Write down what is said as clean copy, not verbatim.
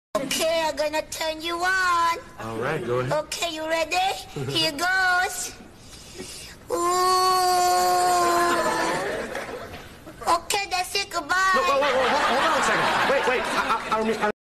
Okay, I'm gonna turn you on. All right, go ahead. Okay, you ready? Here goes. Ooh. Okay, that's it. Goodbye. Wait, hold on a second. Wait.